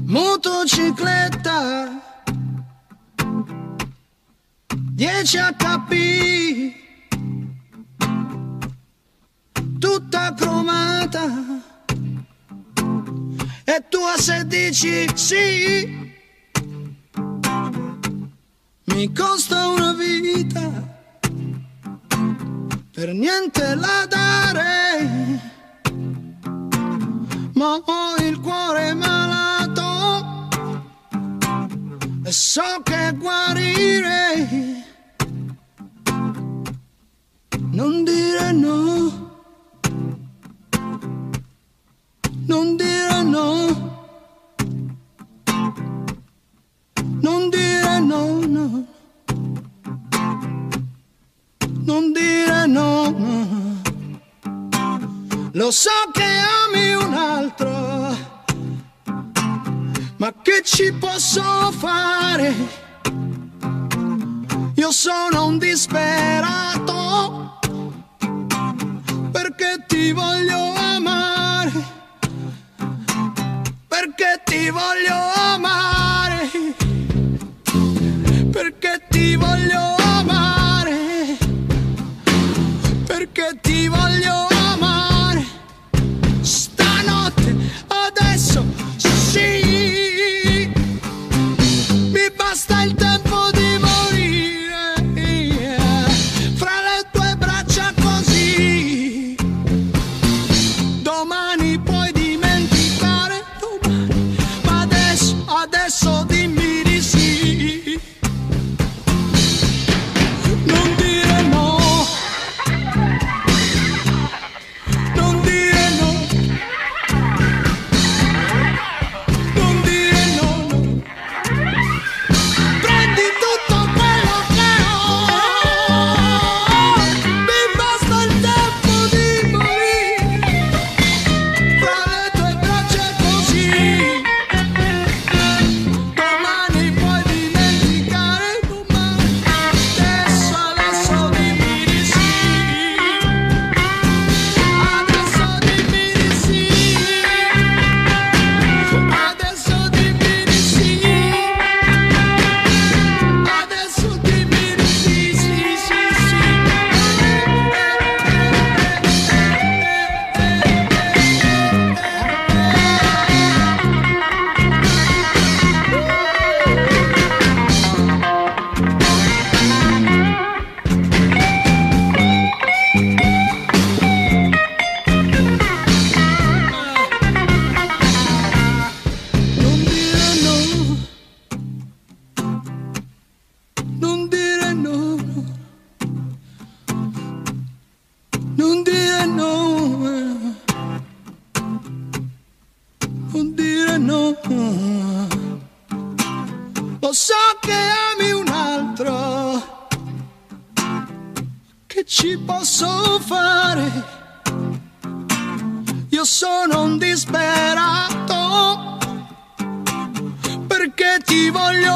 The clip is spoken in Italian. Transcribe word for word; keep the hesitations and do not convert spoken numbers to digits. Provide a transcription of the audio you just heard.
Motocicletta dieci acca pi, tutta cromata, e tu a se dici sì, mi costa una vita, per niente la dare, ma ho il cuore malato e so che guarire. Non dire no, non dire no, non dire no, no, non dire no, no. Lo so che ami un altro, ma che ci posso fare? Io sono un disperato, perché ti voglio amare, perché ti voglio amare, perché ti voglio amare, perché ti voglio amare, stanotte, adesso, sì, mi basta il tempo di morire fra le tue braccia così. Domani puoi dimenticare, domani, ma adesso, adesso dimmi di sì. Non dire no, non dire no, non dire no, no. Prendi tutto quello che ho, mi basta il tempo di morire fra le tue braccia così. Domani puoi dimenticare, domani, adesso, adesso dimmi di sì. Adesso dimmi di sì. Adesso dimmi di sì. Adesso dimmi di sì, sì, sì, sì. Non dire no, non dire no, non dire no, non dire no. Lo so che ami un altro, che ci posso fare? Io sono un disperato, perché ti voglio